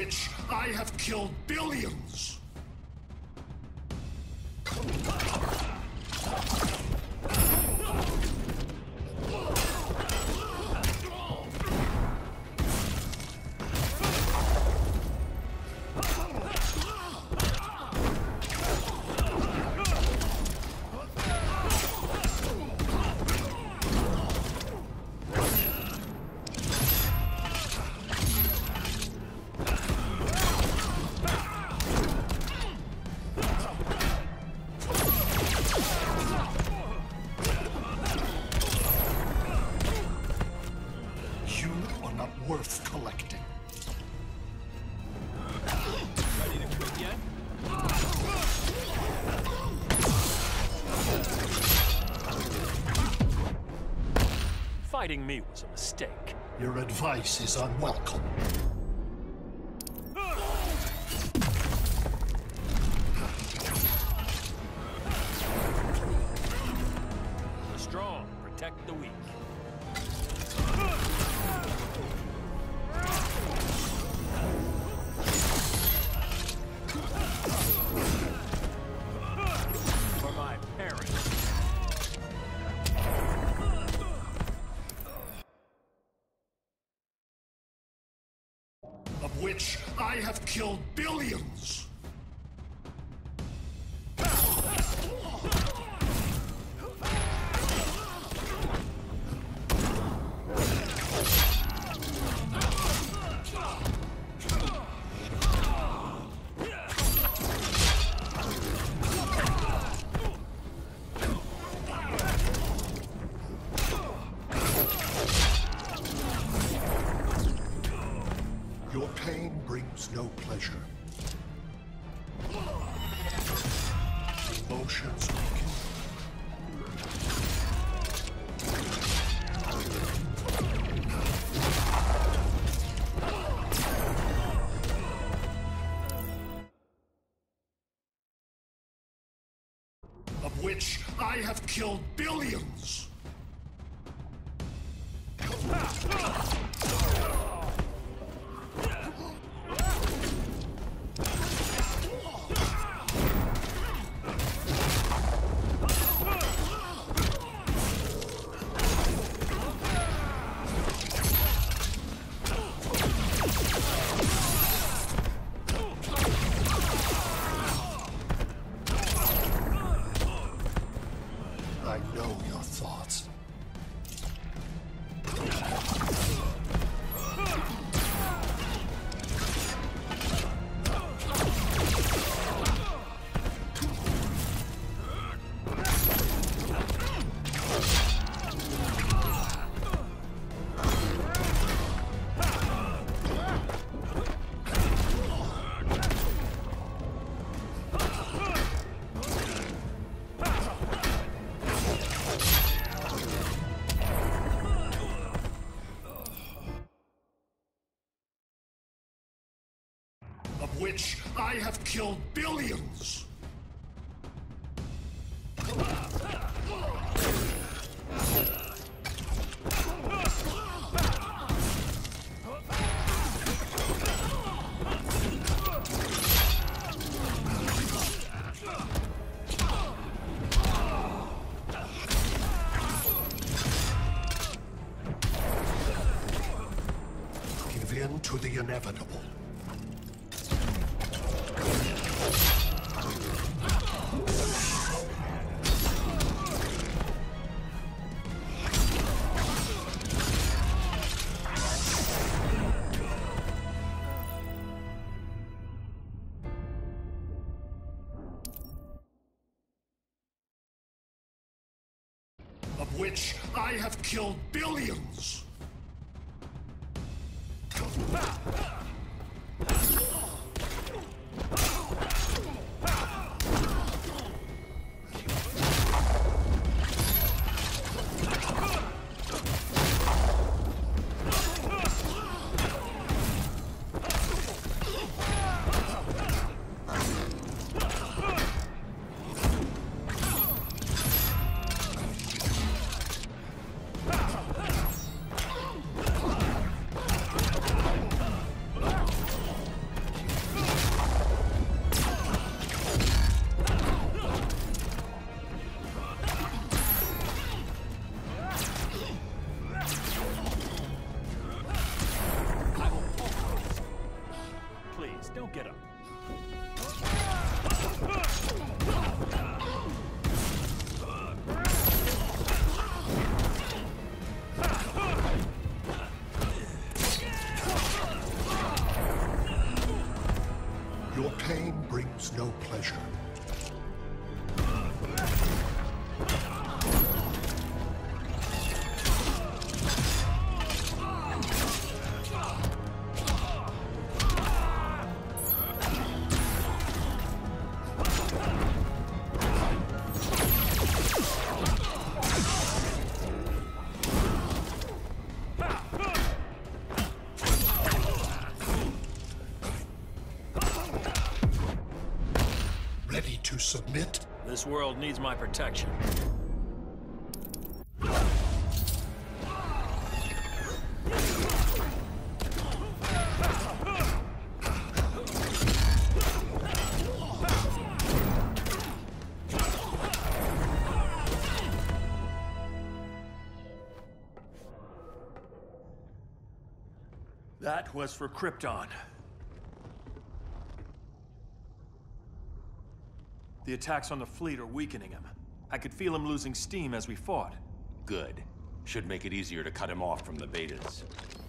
which I have killed billions. Worth collecting. Ready to quit yet? Fighting me was a mistake. Your advice is unwelcome. The strong protect the weak. For my parents. Of which I have killed billions. Your pain brings no pleasure. Emotions weaken. Of which I have killed billions. I know your thoughts. Of which I have killed billions. Give in to the inevitable. Of which I have killed billions. Please, don't get up. Your pain brings no pleasure. Ready to submit? This world needs my protection. That was for Krypton. The attacks on the fleet are weakening him. I could feel him losing steam as we fought. Good. Should make it easier to cut him off from the betas.